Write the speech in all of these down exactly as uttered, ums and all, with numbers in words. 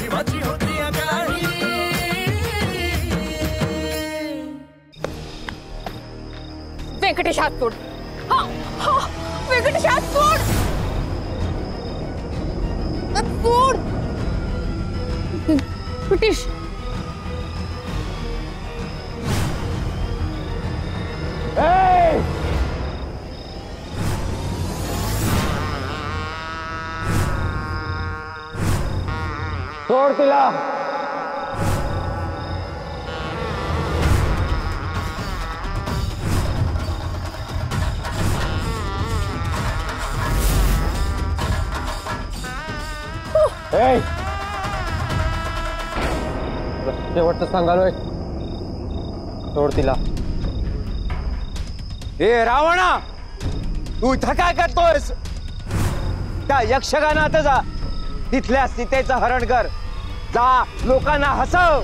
जीवाची होती आगाही. व्यंकटेश हात सोड. हा हा व्यंकटेश हात सोड. सोड व्यंकटेश. सोड तिला. शेवटचं सांगालोय, सोड तिला. ए रावणा, तू इथं काय करतोयस? त्या यक्षगानात जा, तिथल्या सीतेचं हरण कर. जा, लोकांना हसव.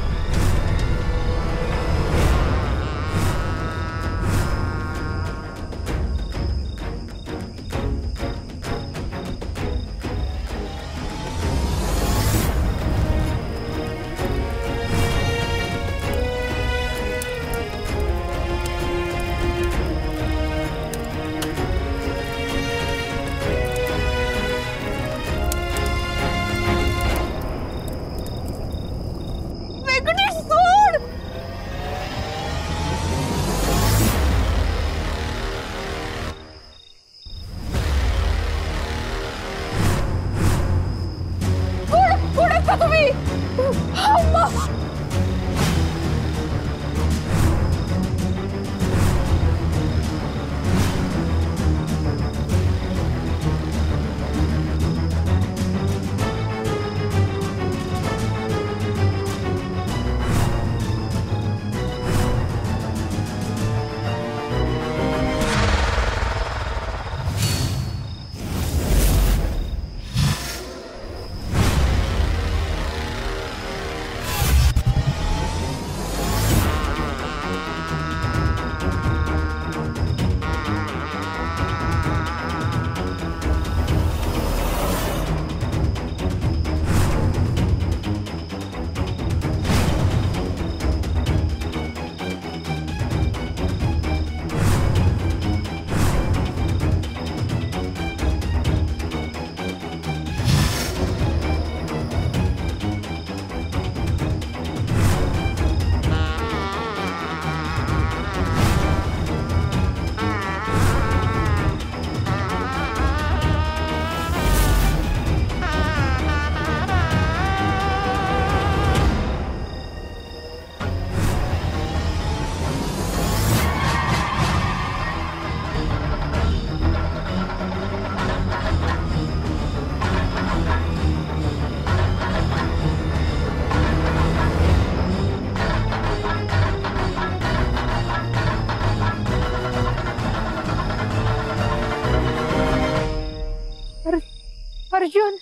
Arjun.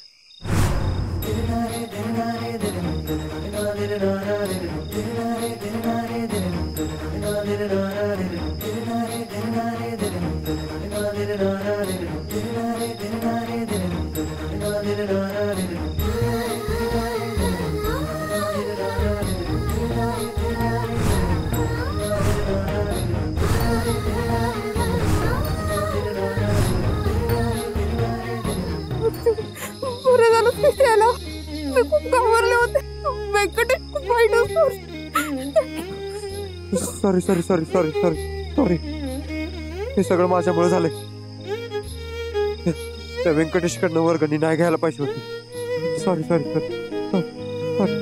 Sorry sorry sorry sorry sorry sorry हे सगळं माझ्यामुळे झालंय. त्या व्यंकटेशकडनं वर्गणी नाही घ्यायला पाहिजे होती. Sorry sorry sorry.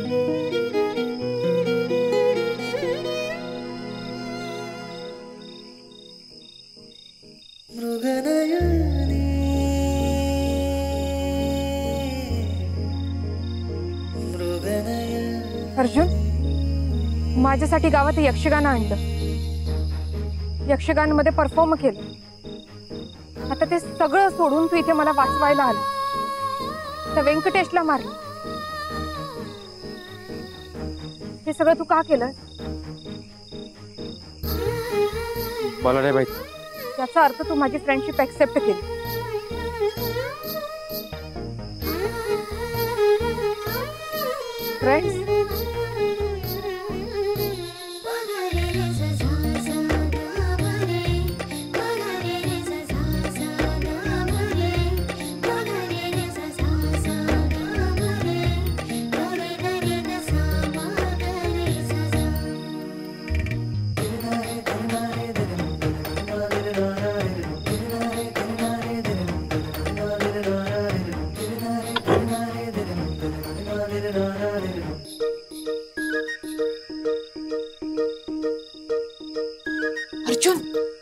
अर्जुन, माझ्यासाठी गावात यक्षगान आणलं. यक्षगान मध्ये परफॉर्म केलं. आता ते सगळं सोडून तू इथे मला वाचवायला आला. त्या व्यंकटेशला मारलं. हे सगळं तू का केलं? मला नाही माहित. याचा अर्थ तू माझी फ्रेंडशिप एक्सेप्ट केली. फ्रेंड्स. अर्जुन,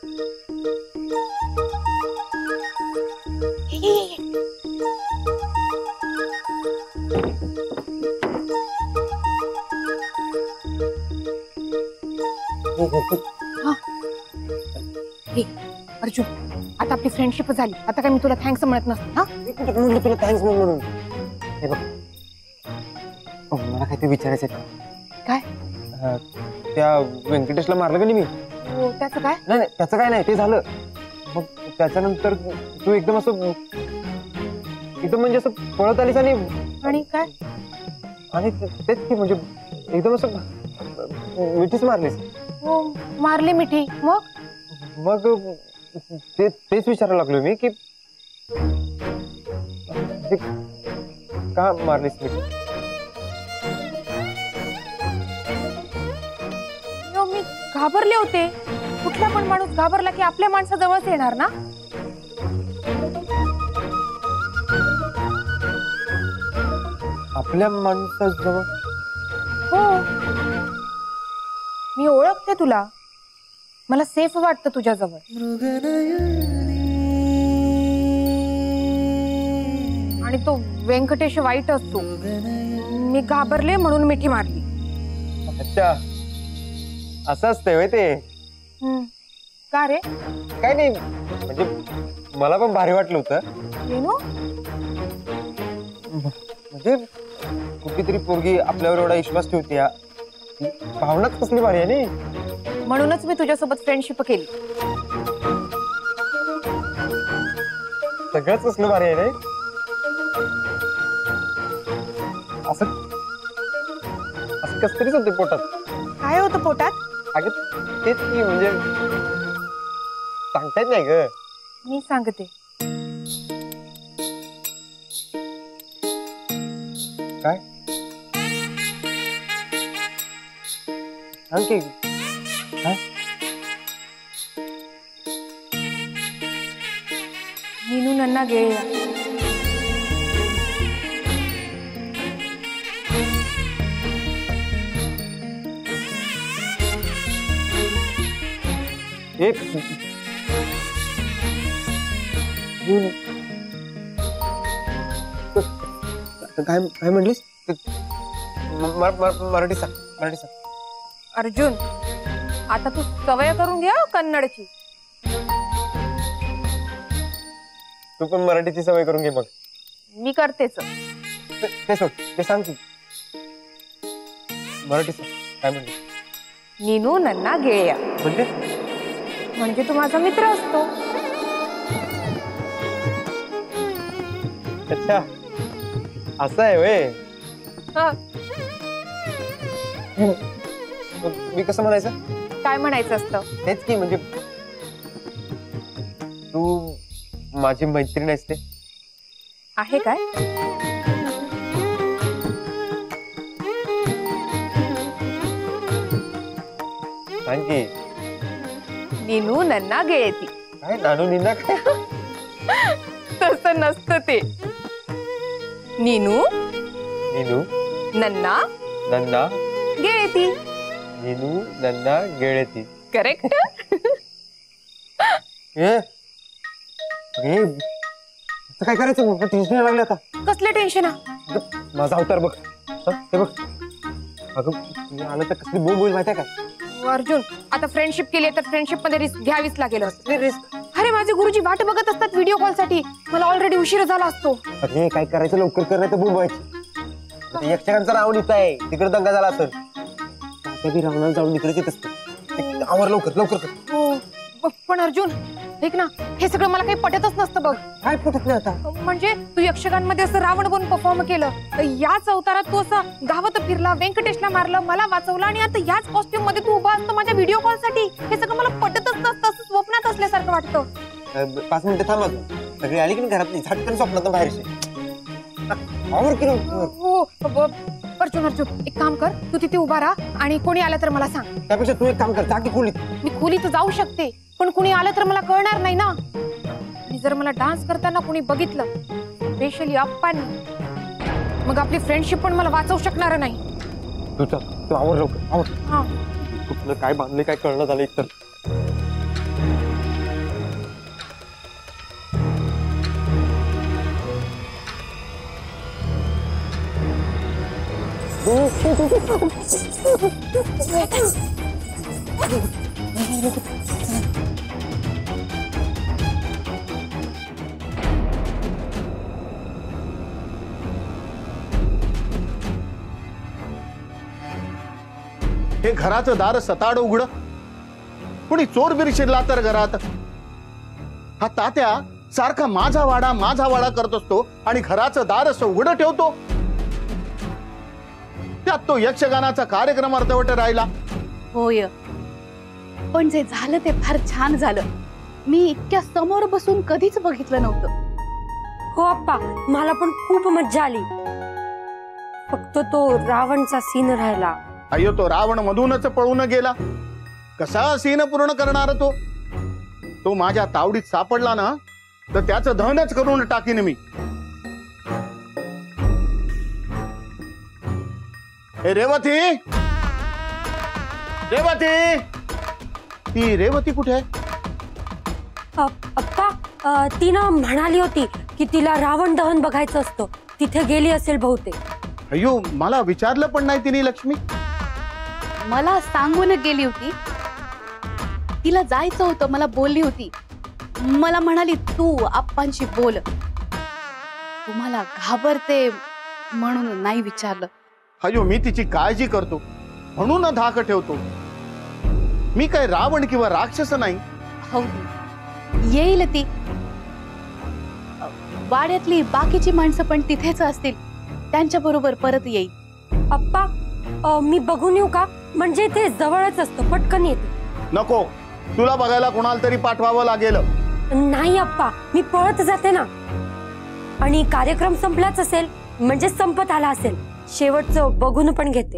ये, ये, ये. हा. हे, अर्जुन, आता आपली फ्रेंडशिप झाली. आता काय मी तुला थँक्स म्हणत नसते. हा, मी कुठं म्हणलं तुला थँक्स म्हणून. हे बघ, अहो, मला काहीतरी विचारायचं आहे. काय? अं, त्या व्यंकटेशला मारलं का नाही मी? हो, त्याचं काय? नाही नाही त्याचं काय नाही, ते झालं. मग त्याच्यानंतर तू एकदम असं एकदम म्हणजे असं पळत आलीस आणि आणि काय? आणि तेच की म्हणजे एकदम असं मिठीच मारलीस. हो, मारले मिठी. मग मग ते तेच विचारायला लागलो मी की ते का मारलीस मिठी? यो, मी घाबरले होते. कुठला पण माणूस घाबरला की आपल्या माणसाजवळच येणार ना. आपल्या माणसाजवळ? हो, मी ओळखते तुला. मला सेफ वाटतं तुझ्याजवळ. आणि तो व्यंकटेश वाईट असतो. मी घाबरले म्हणून मिठी मारली. अच्छा, असं असतंय व्हय ते? हम्म. का रे? काय नाही, म्हणजे मला पण भारी वाटलं होतं. रेणू, म्हणजे कुठलीतरी पोरगी आपल्यावर एवढा विश्वास ठेवते, या ती भावनाच कसली भारी आहे नी. म्हणूनच मी तुझ्यासोबत फ्रेंडशिप केली. सगळंच कसलं भारी आहे रे. असं असं कस तरीच होते पोटात. काय होतं पोटात? अगं तेच की, म्हणजे सांगता येत नाही ग. मी सांगते. काय सांग की. काय? नीनू नन्ना गेळ्या. एक काय काय म्हणलीस? मराठी सांग, मराठी सांग. अर्जुन, आता तू सवय करून घे हं कन्नडची. तू पण मराठीची सवय करून घे मग. मी करतेच. ते ते सोड, ते सांग तू. मराठी सांग, काय म्हणलीस? नीनू नन्ना गेळ्या म्हणजे म्हणजे तू माझा मित्र असतो. अच्छा, असं आहे व्हय. हं, मग मी कसं म्हणायचं? काय म्हणायचं असतं? तेच की, म्हणजे तू माझी मैत्रीण आहेस ते. आहे काय? सांग की. नीनू नन्ना गेळेती. काय नानू निना काय? तसं नसतं ते. नीनू नीनू नन्ना नन्ना गेळेती. नीनू नन्ना गेळेती. करेक्ट. ए ए, आता काय करायचं? मग टेन्शन लागले आता. कसले टेन्शन? माझा अवतार बघ. हं, हे बघ. अगं मी आलं तर कसली बोंब होईल माहिती आहे काय? अर्जुन, आता फ्रेंडशिप केली तर फ्रेंडशिप मध्ये रिस्क घ्यावीच लागेल. रिस्क? अरे माझे गुरुजी वाट बघत असतात व्हिडिओ कॉल साठी. मला ऑलरेडी उशीर झाला असतो. अरे काय करायचं, लवकर कर नाही तर बोंब व्हायची. यक्षगांचा रावण इथं आहे, तिकडे दंगा झाला असेल. त्या बी रावणाला जाऊन इकडे येत असते. आवर लवकर लवकर कर. हो, प- पण अर्जुन ऐक ना, हे सगळं मला काही पटतच नसतं बघ. काय पटत नाही आता? म्हणजे तू यक्षगानमध्ये असं रावण बनून परफॉर्म केलं, याच अवतारात तू असं गावात फिरला, व्यंकटेशला मारलं, मला वाचवलं आणि आता याच कॉस्ट्युम मध्ये तू उभा असतो माझ्या व्हिडिओ कॉल साठी. हे सगळं मला पटतच नसतं, असं स्वप्नात असल्यासारखं वाटतं. अं, पाच मिनिटं थांबा. सगळी आली की नाही घरात, झटकन स्वप्नात बाहेरशी आवर की नाही? हो ब- अर्जुन अर्जुन एक काम कर, तू तिथे उभा राहा आणि कोणी आलं तर मला सांग. त्यापेक्षा तू एक काम कर, जा की खोलीत. मी खोलीत जाऊ शकते, पण कुणी आलं तर मला कळणार नाही ना. आणि जर मला डान्स करताना कुणी बघितलं, स्पेशली अप्पांनी, मग आपली फ्रेंडशिप पण मला वाचवू शकणार नाही. तू चल, तू आवर लवकर, आवर. हा कुठलं काय बांधले काय कळलं झालं एक तर. हे घराचं दार सताड उघड, कुणी चोर बिर शिरला तर घरात. हा तात्या सारखा माझा वाडा माझा वाडा करत असतो आणि घराचं दार असं उघड ठेवतो. त्यात तो यक्षगानाचा कार्यक्रम अर्धवट राहिला. होय, पण जे झालं ते फार छान झालं. मी इतक्या समोर बसून कधीच बघितलं नव्हतं. हो अप्पा, मला पण खूप मज्जा आली. फक्त तो रावणचा सीन राहिला. अय्यो, तो रावण मधूनच पळून गेला. कसा सीन पूर्ण करणार तो? तो माझ्या तावडीत सापडला ना तर त्याचं दहनच करून टाकीन मी. ए रेवती, रेवती, ती रेवती कुठे आहे? अ- अप्पा, अ, ती ना म्हणाली होती की तिला रावण दहन बघायचं असतं, तिथे गेली असेल बहुतेक. अय्यो, मला विचारलं पण नाही तिने. लक्ष्मी मला सांगून गेली होती, तिला जायचं होतं, मला बोलली होती. मला म्हणाली तू आप्पांशी बोल. तुम्हाला घाबरते म्हणून नाही विचारलं. अय्यो, मी तिची काळजी करतो म्हणून धाक ठेवतो. मी काय रावण किंवा राक्षस नाही. हो, येईल ती. वाड्यातली बाकीची माणसं पण तिथेच असतील, त्यांच्या बरोबर परत येईल. अप्पा, अ, मी बघून येऊ का? म्हणजे ते जवळच असतं, पटकन येते. नको, तुला बघायला कोणाला तरी पाठवावं लागेल. नाही अप्पा, मी पळत जाते ना. आणि कार्यक्रम संपलाच असेल म्हणजे संपत आला असेल. शेवटचं बघून पण घेते.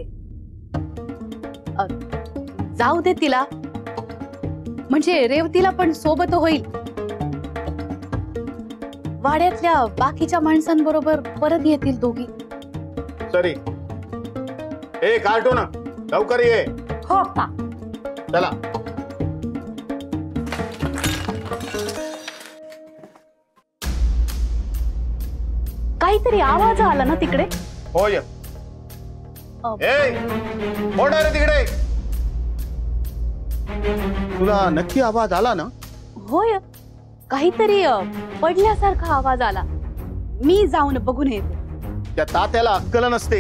जाऊ दे तिला, म्हणजे रेवतीला पण सोबत होईल. वाड्यातल्या बाकीच्या माणसांबरोबर परत येतील दोघी. सरी, ए कार्टून लवकर ये. हो अप्पा. चला. काहीतरी आवाज आला ना तिकडे. होय. ए, कोण आहे रे तिकडे? तुला नक्की आवाज आला ना? होय, काहीतरी अ, पडल्यासारखा आवाज आला. मी जाऊन बघून येते. त्या तात्याला अक्कल नसते.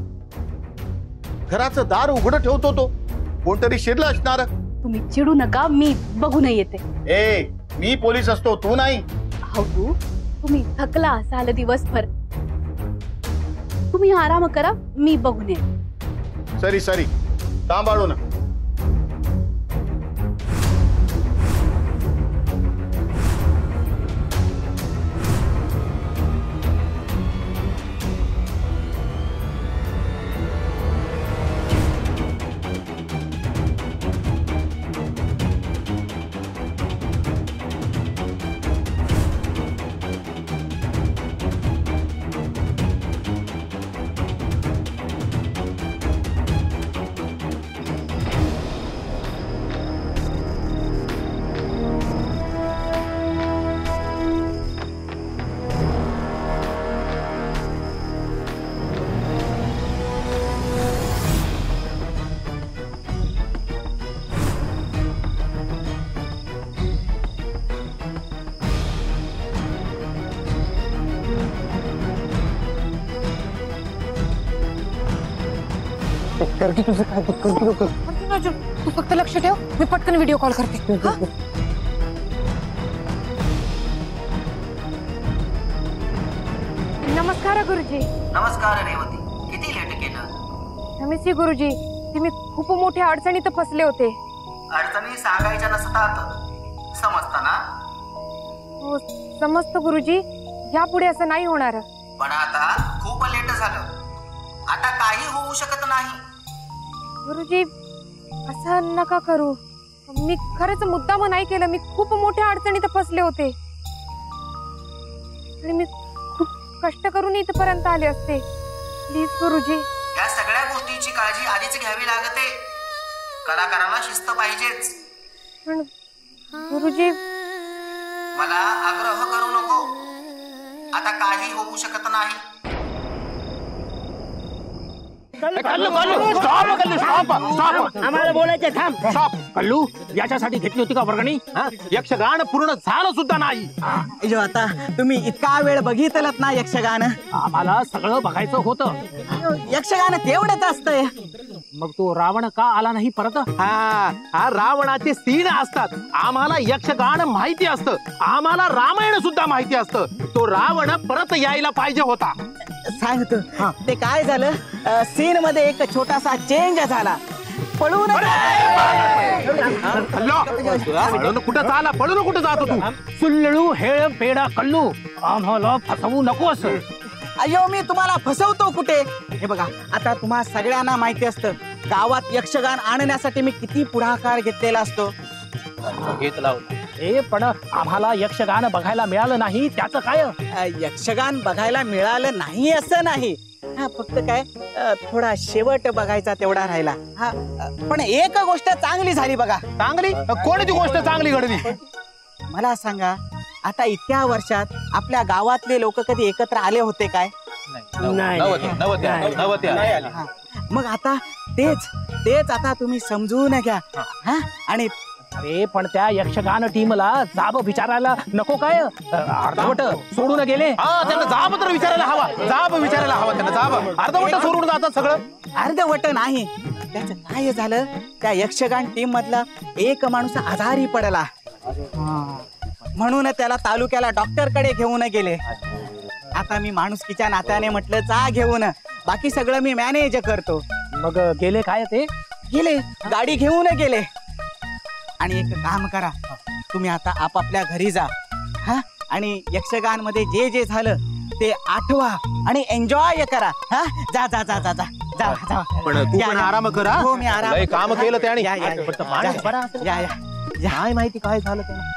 घराचं दार उघड ठेवतो तो. कोणतरी शिरलं असणार. तुम्ही चिडू नका, मी बघून येते. ए, मी पोलीस असतो, तू नाही. हो, तुम्ही थकला असाल दिवसभर, तुम्ही आराम करा, मी बघून येते. सरी सरी, सांभाळू ना. कर की तुझं काय, तू कर की लवकर. अर्जुन अर्जुन, तू फक्त लक्ष ठेव, मी पटकन व्हिडिओ कॉल करते. हा? नमस्कार गुरुजी. नमस्कार रेवती, किती लेट केलं? नमस्ते गुरुजी, तुम्ही खूप मोठ्या अडचणीत फसले होते. अडचणी सांगायच्या नसतात, समजता ना? हो समजतं गुरुजी, यापुढे असं नाही होणार. पण आता खूप लेट झालं, आता काही होऊ शकत नाही. गुरुजी असं नका करू, मी खरंच मुद्दाम नाही केलं. मी खूप मोठ्या अडचणीत फसले होते आणि मी खूप कष्ट करून इथपर्यंत आले असते. प्लीज गुरुजी. या सगळ्या गोष्टीची काळजी आधीच घ्यावी लागते. कलाकाराला शिस्त पाहिजेच. पण गुरुजी मला आग्रह करू नको, आता काही होऊ शकत नाही. आम्हाला बोलायचे थांब. स्टॉप. कल्लू, याच्यासाठी घेतली होती का वर्गणी? यक्षगान पूर्ण झालं सुद्धा नाही. जो आता तुम्ही इतका वेळ बघितलत ना यक्षगान, आम्हाला सगळं बघायचं होतं. यक्षगान तेवढंच असतंय. मग तो रावण का आला नाही परत? हा हा रावणाचे सीन असतात. आम्हाला यक्षगान माहिती असतं, आम्हाला रामायण सुद्धा माहिती असतं. तो रावण परत यायला पाहिजे होता. सांगतो ते काय झालं, सीन मध्ये एक छोटासा चेंज झाला. पळून पळून कुठं चाला, पळून कुठं जातो तू? सुल्लू हेळ पेडा कल्लू, आम्हाला फसवू नकोस. अयो मी तुम्हाला फसवतो कुठे? हे बघा, आता तुम्हा सगळ्यांना माहिती असतं गावात यक्षगान आणण्यासाठी मी किती पुढाकार घेतलेला असतो. घेतला हे पण आम्हाला यक्षगान बघायला मिळालं नाही, त्याचं काय? यक्षगान बघायला मिळालं नाही असं नाही, हा फक्त काय थोडा शेवट बघायचा तेवढा राहिला. हा पण एक गोष्ट चांगली झाली बघा. चांगली? कोणती गोष्ट चांगली घडली? मला सांगा, आता इतक्या वर्षात आपल्या गावातले लोक कधी एकत्र आले होते काय? मग आता तेच तेच आता तुम्ही समजून घ्या. हा आणि अरे पण त्या यक्षगान टीमला जाब विचारायला नको काय? अर्धवट सोडून गेले. हा त्यांना जाब तर विचारायला हवा, जाब विचारायला हवा त्यांना. जाब अर्धवट सोडून जातात सगळं. अर्धवट नाही, त्याचं काय झालं, त्या यक्षगान टीम मधला एक माणूस आजारी पडला, म्हणून त्याला तालुक्याला डॉक्टर कडे घेऊन गेले. आता मी माणुसकीच्या नात्याने म्हटलं जा घेऊन, बाकी सगळं मी मॅनेज करतो. मग गेले काय ते? गेले गाडी घेऊन गेले. आणि एक काम करा, तुम्ही आता आपापल्या घरी जा. हा आणि यक्षगान मध्ये जे जे झालं ते आठवा आणि एन्जॉय करा. हा जा जा जा जा जा जा जा. पण तू पण आराम कर. हो मी आराम काम केलं त्याने. या या या या काय माहिती काय झालं त्याला.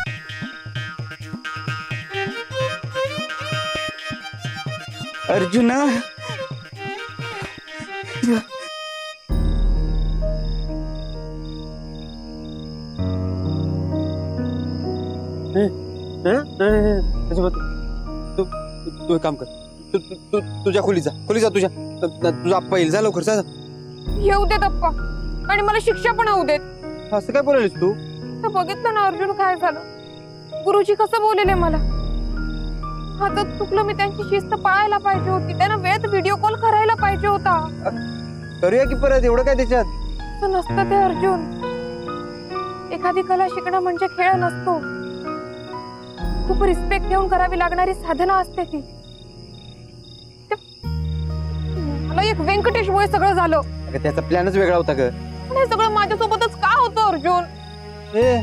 अर्जुन तू तू काम कर, तू तू तुझ्या खोली जा, खोली जा तुझ्या. तुझा पहिल जा लवकर जा. येऊ देत अप्पा, आणि मला शिक्षा पण होऊ देत. असं काय बोलायलीस तू? तर बघितलं ना अर्जुन काय झालं. गुरुजी कसं बोलले मला. आता चुकलं, मी त्यांची शिस्त पाळायला पाहिजे होती. त्यांना वेळेत व्हिडिओ कॉल करायला पाहिजे होता. करूया की परत, एवढं काय त्याच्यात? असं नसतं ते अर्जुन. एखादी कला शिकणं म्हणजे खेळ नसतो. खूप रिस्पेक्ट ठेवून करावी लागणारी साधना असते ती. मला एक व्यंकटेशमुळे सगळं झालं. त्याचा प्लॅनच वेगळा होता ग. हे सगळं माझ्यासोबतच का होतं अर्जुन? ए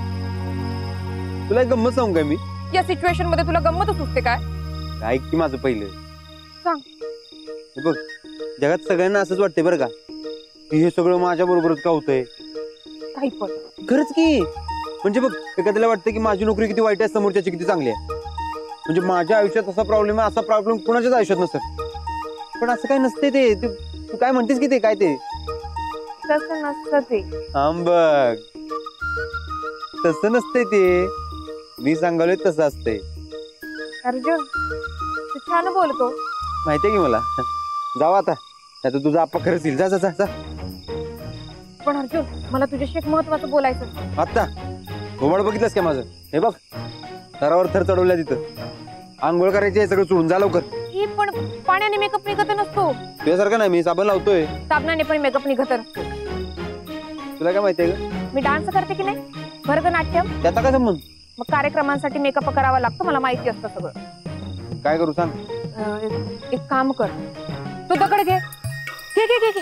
तुला गंमत सांगू काय मी? या सिच्युएशन मध्ये तुला गंमतच सुचते काय? ऐक की माझं पहिलं सांग. हे बघ, जगात सगळ्यांना असंच वाटतंय बरं का की हे सगळं माझ्या बरोबरच का होतंय. काही पण खरंच की, म्हणजे बघ एखाद्याला वाटतं की माझी नोकरी किती वाईट आहे, समोरच्याची किती चांगली आहे. म्हणजे माझ्या आयुष्यात असा प्रॉब्लेम आहे, असा प्रॉब्लेम कुणाच्याच आयुष्यात नसतं. पण असं काय नसते ते. तू काय म्हणतेस की ते काय ते तसं नसतं ते. आम बघ, तसं नसते ते. मी सांगालोय तसं असतंय. अर्जुन तू छान बोलतो. माहितीये की मला. जावा आता, नाही तर तुझा आप्पा खरंच येईल. जा जा जा जा. पण अर्जुन मला तुझ्याशी एक महत्वाचं बोलायचं. आता घोबाड बघितलंस का माझं? हे बघ, थरावर थर चढवल्या तिथं. आंघोळ करायची आहे, सगळं सोडून जा लवकर. ही पण पाण्याने मेकअप निघत नसतो. तुझ्यासारखं नाही, मी साबण लावतोय. साबणाने पण मेकअप निघत नसतो. तुला काय माहितीये ग? मी डान्स करते की नाही, भरतनाट्यम. त्याचा काय संबंध? मग कार्यक्रमांसाठी मेकअप करावा लागतो, मला माहिती असतं सगळं. काय करू सांग? अं, एक- एक काम कर, तू दगड घे घे घे घे घे.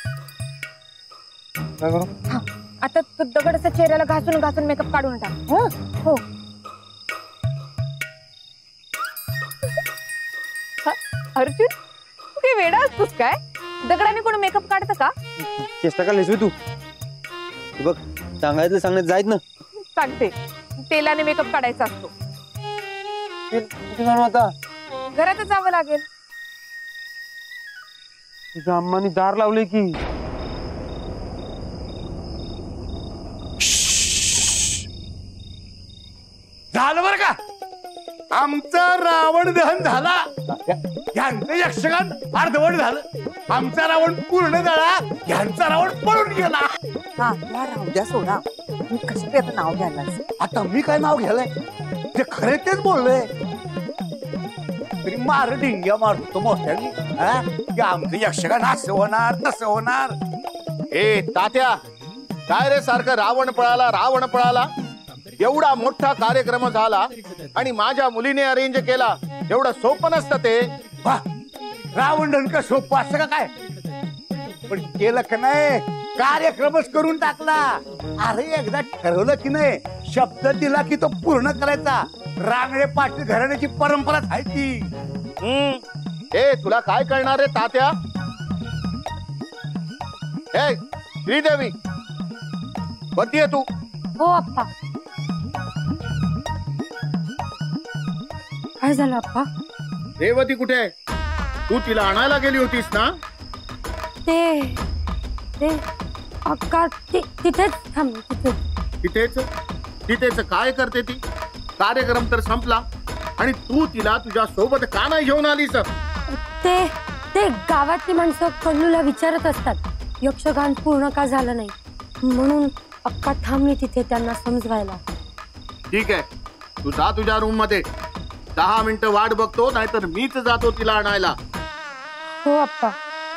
काय करू? हा, आता तू दगड असं चेहऱ्याला घासून घासून मेकअप काढून टाक. हं? हो. हा, अर्जुन तू काही वेडा असतोस काय? दगडाने कोण मेकअप काढतं का? चेष्टा का लेसवी तू हे बघ, सांगायचं सांगण्यात जायत ना. सांगते, तेलाने मेकअप काढायचा असतो. ते कुठे जाणं आता? घरातच जावं लागेल. तुझ्या अम्मानी दार लावले की. झालं बरं का, आमचा रावण दहन झाला, ह्यांचं यक्षगान अर्धवट झालं. आमचा रावण पूर्ण झाला, ह्यांचा रावण पळून गेला. हा तुला राहू द्या सोडा, मी कशी आता नाव घ्यायला. आता मी काय नाव घ्यायलाय, जे खरे तेच बोललोय. तरी मार ढिंग्या मारतो मोठ्याने, हा? की आमचं यक्षगान असं होणार तसं होणार. ए तात्या, काय रे सारखं रावण पळाला रावण पळाला? एवढा मोठा कार्यक्रम झाला आणि माझ्या मुलीने अरेंज केला, एवढं सोपं नसतं ते. वा, रावण दहन का सोपं असं का काय? पण केलं का नाही, कार्यक्रमच करून टाकला. अरे एकदा ठरवलं की नाही, शब्द दिला की तो पूर्ण करायचा. रांगडे पाटील घराण्याची परंपराच आहे ती. हम्म ए तुला काय कळणार रे तात्या? ए श्रीदेवी, कधी आहे तू? हो आप्पा. काय झालं आप्पा? रेवती कुठे आहे? तू तिला आणायला गेली होतीस ना? ते ते अक्का ति- तिथेच थांब तिथे. तिथेच तिथेच काय करते ती? कार्यक्रम तर संपला आणि तू तिला तुझ्या सोबत का नाही घेऊन आलीस? ते ते गावातली माणसं कल्लूला विचारत असतात यक्षगान पूर्ण का झालं नाही, म्हणून अक्का थांबली तिथे त्यांना समजवायला. ठीक आहे, तू जा तुझ्या रूम मध्ये. दहा मिनिटं वाट बघतो, नाहीतर मीच जातो तिला आणायला. हो आप्पा.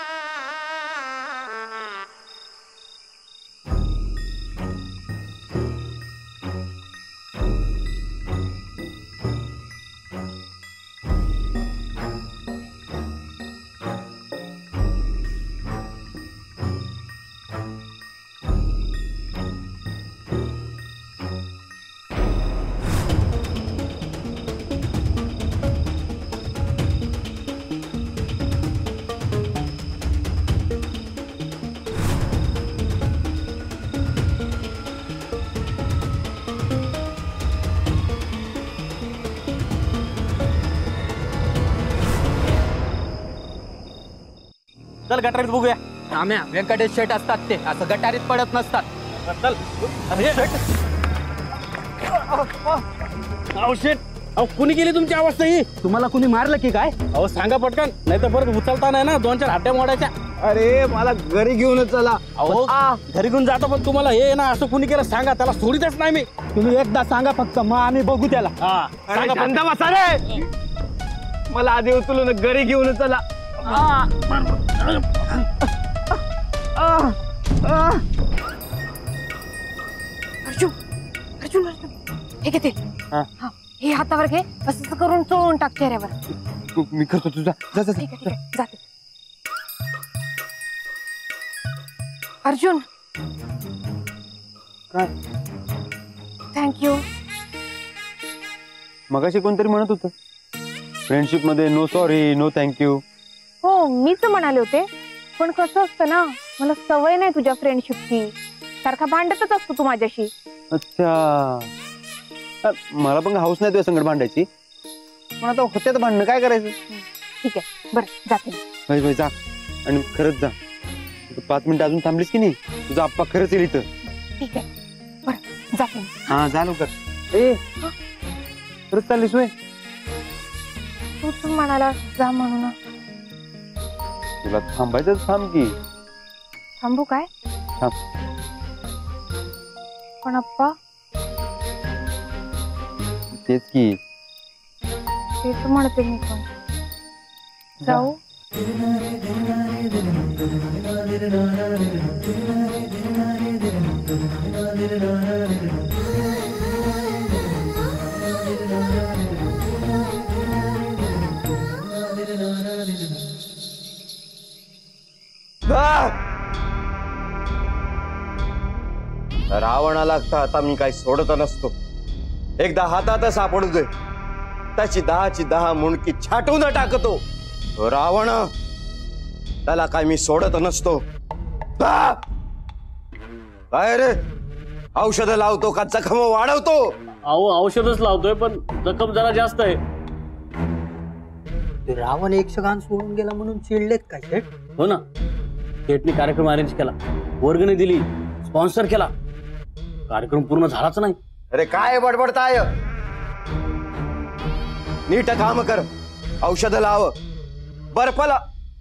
चल गटारीत बघूया. आम्ही व्यंकटेश शेट असतात ते असं गटारीत पडत नसतात. चल. अहो शेट, अहो कुणी केली तुमची अवस्था ही? तुम्हाला कुणी मारलं की काय? अहो सांगा पटकन, नाही तर परत उचलता नाही ना दोन चार हट्ट्या मोडायच्या. अरे मला घरी घेऊनच चला. अहो घरी घेऊन जातो, पण तुम्हाला हे ना असं कुणी केलं सांगा, त्याला सोडीतच नाही मी. तुम्ही एकदा सांगा फक्त, मग आम्ही बघू त्याला. हा सांगा पण. बसा रे, मला आधी उचलून घरी घेऊन चला. अर्जुन अर्जुन अर्जुन हे घे तेल. हा. हा, हे हातावर घे, असं करून चोळून टाक चेहऱ्यावर. तू- मी करतो तुझा. जा जा ठीक आहे ठीक आहे, जाते. अर्जुन काय? थँक्यू. मगाशी कोणतरी म्हणत होतं फ्रेंडशिप मध्ये नो सॉरी नो थँक्यू. हो मीच म्हणाले होते, पण कसं असतं ना, मला सवय नाही तुझ्या फ्रेंडशिपची. सारखा भांडतच असतो तू माझ्याशी. अच्छा, अ, मला पण हाऊस नाही तुझ्या संगत भांडायची, पण आता होत्यात भांडणं, काय करायचं? ठीक आहे, बरं जाते. भाई भाई जा, आणि खरंच जा. तू पाच मिनिटं अजून थांबलीस की नाही, तुझा आप्पा खरंच येईल इथं. ठीक आहे, बरं जाते. हा जा लवकर. ए खरंच चाललीस होय? तू तू म्हणाला जा म्हणून. तुला थांबायचं, थांब की. थांबू काय? थांब. पण अप्पा तेच की, तेच म्हणते मी पण. जाऊ. रावणाला आता मी काही सोडत नसतो. एकदा हातात सापडू दे, त्याची दहाची दहा मुंडकी छाटून टाकतो. रावण त्याला काय मी सोडत नसतो. काय रे, औषध लावतो का जखम वाढवतो? अहो औषधच लावतोय, पण जखम जरा जास्त आहे. ते रावण यक्षगान सोडून गेला म्हणून चिडलेत काय शेठ? हो ना, शेठनी कार्यक्रम अरेंज केला, वर्गणी दिली, स्पॉन्सर केला, कार्यक्रम पूर्ण झालाच नाही. अरे काय बडबडताय? नीट काम कर, औषध लाव, बर्फला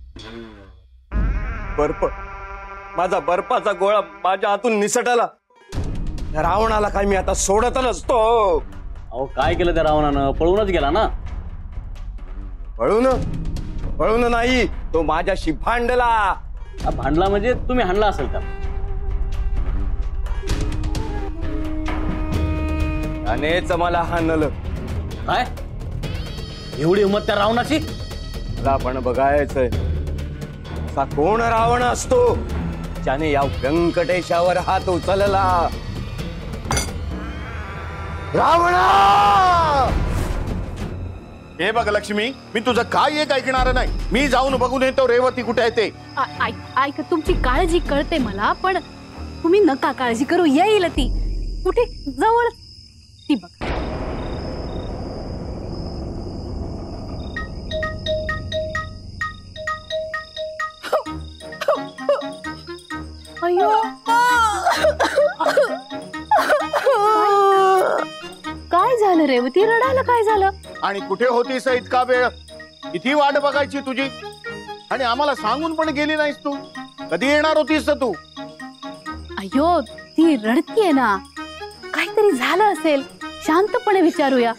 बर्फ माझा बर्फाचा गोळा माझ्या हातून निसटला. रावणाला काय मी आता सोडत नसतो. अहो काय केलं त्या रावणानं? पळूनच गेला ना. पळून पळून नाही, तो माझ्याशी भांडला. भांडला म्हणजे तुम्ही हाणला असेल का? त्यानेच मला हाणलं. काय एवढी हिंमत त्या रावणाची? मला पण बघायचंय असा कोण रावण असतो ज्याने या व्यंकटेशावर हात उचलला. रावणा! हे बघ लक्ष्मी, मी तुझं काय एक ऐकणार नाही. मी जाऊन बघून येतो रेवती कुठे आहे ते. ऐक, तुमची काळजी कळते मला, पण तुम्ही नका काळजी करू, येईल ती. कुठे? जवळ ती बघ. अयो काय झालं रेवती? रडायला काय झालं? आणि कुठे होतीस इतका वेळ? किती वाट बघायची तुझी, आणि आम्हाला सांगून पण गेली नाहीस तू. कधी येणार होतीस तू? अयो ती रडतीये ना, काहीतरी झालं असेल, शांतपणे विचारूया.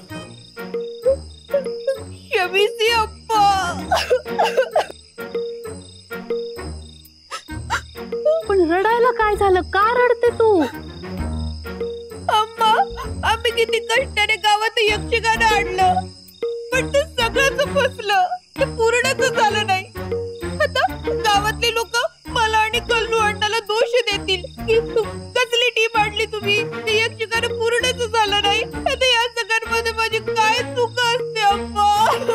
पण रडायला काय झालं? का रडते तू? अम्मा, आम्ही किती कष्टाने गावात यक्षगान आणलं, पण ते सगळंच फसलं. ते पूर्णच झालं नाही. आता गावातले लोक मला आणि कल्लू अण्णाला दोष देतील की कसली टीम आणली तुम्ही, ते यक्षगान पूर्णच झालं नाही. आता या सगळ्यांमध्ये माझी काय चूक असते अम्मा?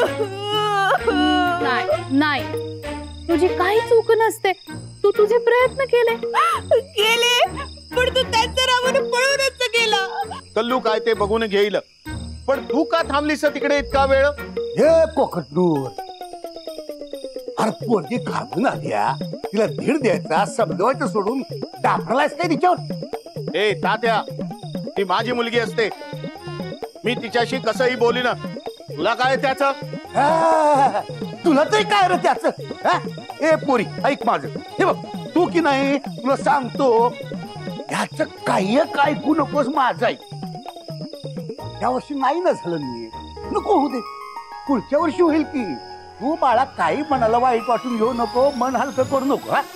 नाही नाही, तुझी काही चूक नसते. तू तुझे प्रयत्न केले केले पण तू त्यांचा रावण पळूनच गेला. कल्लू काय ते बघून घेईल, पण तू का थांबलीस तिकडे इतका वेळ? हे कोकटनूर, अरे पोरगी घाबरून आल्या, तिला धीर द्यायचा, समजवायचं सोडून डाफरलायस काय तिच्यावर? ए तात्या, ती माझी मुलगी असते, मी तिच्याशी कसंही बोली ना. तुला काय त्याचं? तुला तरी काय रे त्याचं? ए पोरी ऐक माझं, हे बघ, तू की नाही, तुला सांगतो ह्याच काही ऐकू नकोस माझं. ऐक, या वर्षी नाही ना झालं, मी नको होऊ दे, पुढच्या वर्षी होईल की. तू बाळा काही मनाला वाईट वाटून घेऊ नको, मन हलकं करू नको. हा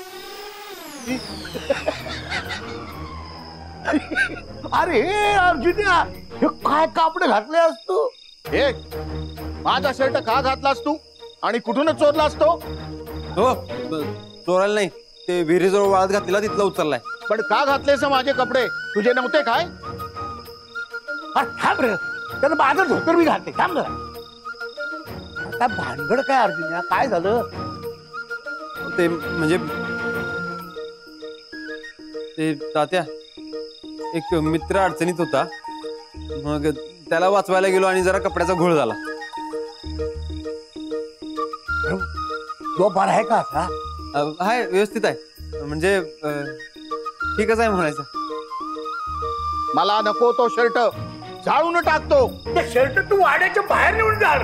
अरे अर्जुन्या, हे काय कापड घातले असतो? हे माझा शर्ट का घातलास तू, आणि कुठूनच चोरला असतो? हो, चोरायला नाही, ते विहिरीजवळ वाळत घातलेला तिथला उचललाय. पण का घातलेस माझे कपडे? तुझे नव्हते काय? थांब रे, त्यानं माझं धोतर मी घालते. थांब जरा. आता भानगड काय अर्जुन्या, काय झालं? ते म्हणजे ते तात्या, एक मित्र अडचणीत होता, मग त्याला वाचवायला गेलो आणि जरा कपड्याचा घोळ झाला. तो बरा आहे का आता? हाय, व्यवस्थित आहे, म्हणजे ठीकच आहे म्हणायचं. मला नको तो शर्ट, जाळून टाकतो. ते शर्ट तू वाड्याच्या बाहेर नेऊन जा.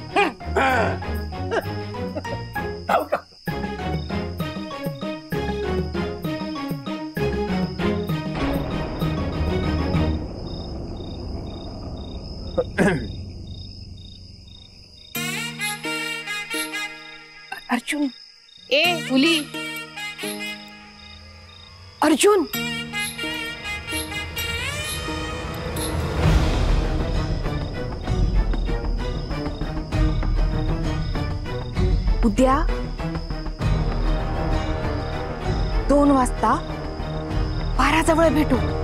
अर्जुन, ए फुली, अर्जुन, उद्या दोन वाजता बाराजवळ भेटू.